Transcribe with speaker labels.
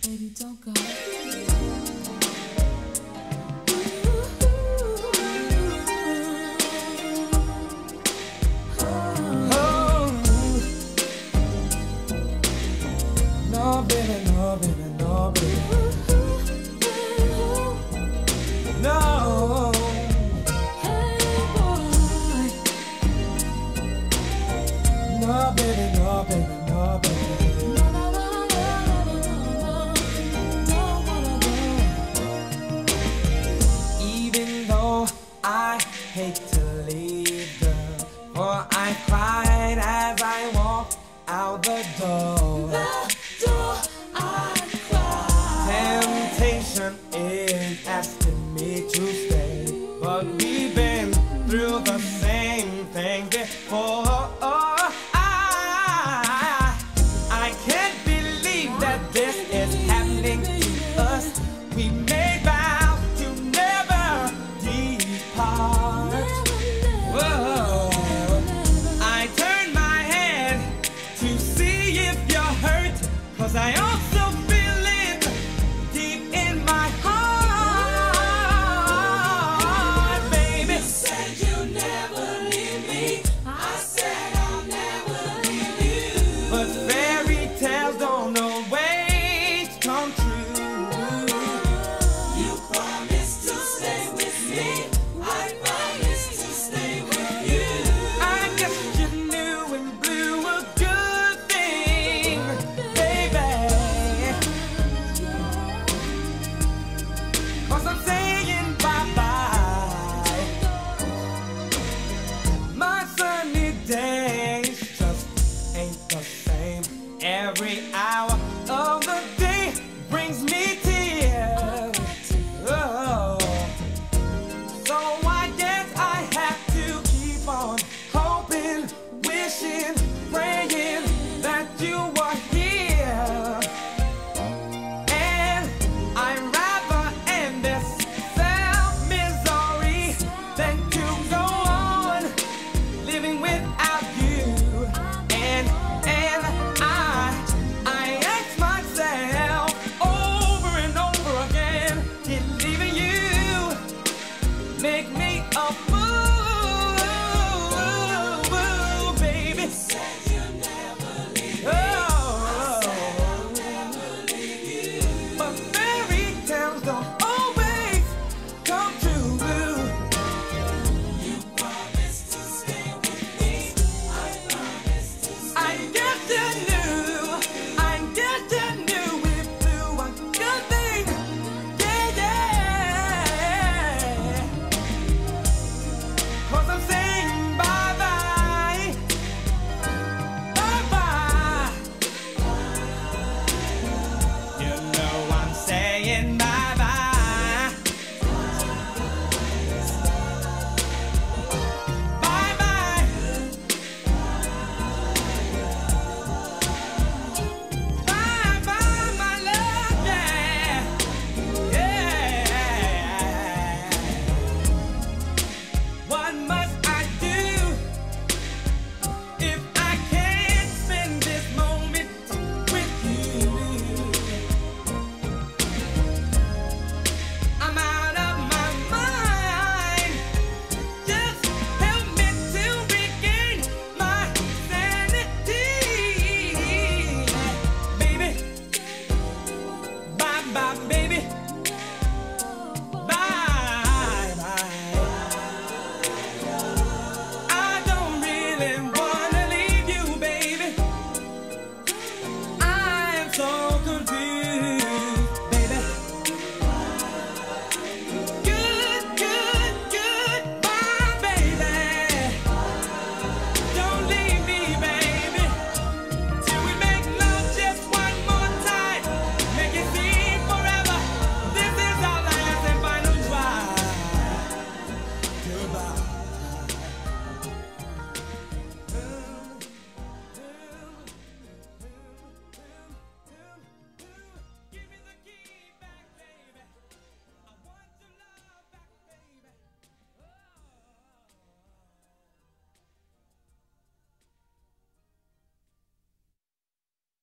Speaker 1: baby, don't go.
Speaker 2: No, baby, no, baby, no, baby. No.
Speaker 1: Hey, boy.
Speaker 2: No, baby, no, baby, no, baby.
Speaker 1: No, no, no, no, no, no, don't wanna go.
Speaker 2: Even though I hate to leave, girl, for I cried as I walked out the door.
Speaker 1: The door I cried.
Speaker 2: Temptation is asking me to stay, but we've been through the same thing before. I can't believe that this is happening to us. We made vows to never depart. Whoa. I turned my head to see if you're hurt, 'cause I also